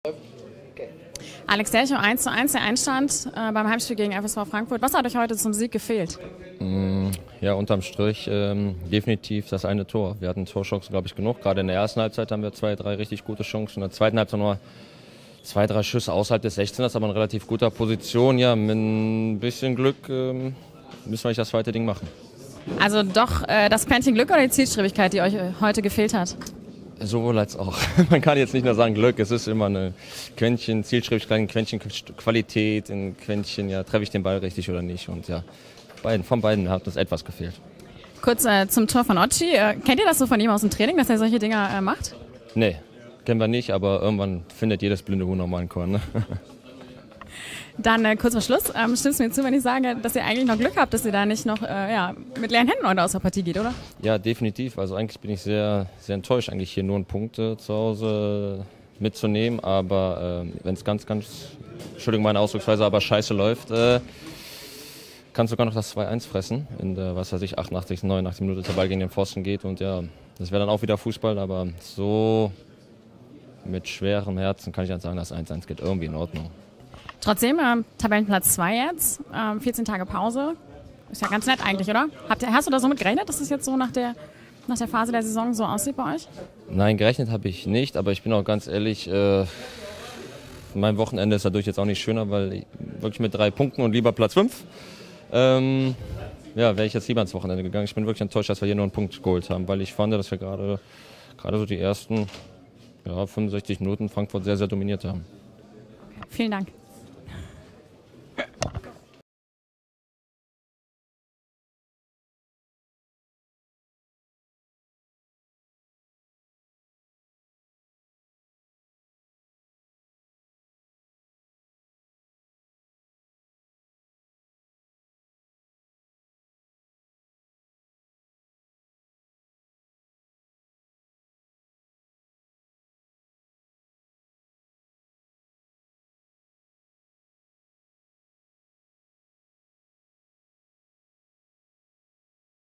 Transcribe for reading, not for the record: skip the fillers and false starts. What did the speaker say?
Alex Delcho, 1:1 der Einstand beim Heimspiel gegen FSV Frankfurt. Was hat euch heute zum Sieg gefehlt? Ja, unterm Strich definitiv das eine Tor. Wir hatten Torchancen, glaube ich, genug. Gerade in der ersten Halbzeit haben wir 2, 3 richtig gute Chancen. In der zweiten Halbzeit nur 2, 3 Schüsse außerhalb des 16ers, aber in relativ guter Position. Ja, mit ein bisschen Glück müssen wir nicht das zweite Ding machen. Also doch das Quäntchen Glück oder die Zielstrebigkeit, die euch heute gefehlt hat? Sowohl als auch. Man kann jetzt nicht nur sagen Glück, es ist immer ein Quäntchen Zielstrebigkeit, ein Quäntchen Qualität, ein Quäntchen, ja, treffe ich den Ball richtig oder nicht. Und ja, von beiden hat uns etwas gefehlt. Kurz zum Tor von Ochi. Kennt ihr das so von ihm aus dem Training, dass er solche Dinger macht? Nee, kennen wir nicht, aber irgendwann findet jedes blinde Huhn nochmal einen Korn. Ne? Dann kurz vor Schluss. Stimmst du mir zu, wenn ich sage, dass ihr eigentlich noch Glück habt, dass ihr da nicht noch mit leeren Händen heute aus der Partie geht, oder? Ja, definitiv. Also eigentlich bin ich sehr, sehr enttäuscht, eigentlich hier nur einen Punkt zu Hause mitzunehmen. Aber wenn es ganz, Entschuldigung meine Ausdrucksweise, aber scheiße läuft, kann sogar noch das 2-1 fressen. In der, 88., 89. Minute der Ball gegen den Pfosten geht. Und ja, das wäre dann auch wieder Fußball, aber so mit schwerem Herzen kann ich dann sagen, dass 1-1 geht irgendwie in Ordnung. Trotzdem, Tabellenplatz 2 jetzt, 14 Tage Pause. Ist ja ganz nett eigentlich, oder? Hast du da so mit gerechnet, dass es jetzt so nach der Phase der Saison so aussieht bei euch? Nein, gerechnet habe ich nicht, aber ich bin auch ganz ehrlich, mein Wochenende ist dadurch jetzt auch nicht schöner, weil ich wirklich mit 3 Punkten und lieber Platz 5, wäre ich jetzt lieber ins Wochenende gegangen. Ich bin wirklich enttäuscht, dass wir hier nur einen Punkt geholt haben, weil ich fand, dass wir gerade so die ersten 65 Minuten Frankfurt sehr, sehr dominiert haben. Vielen Dank.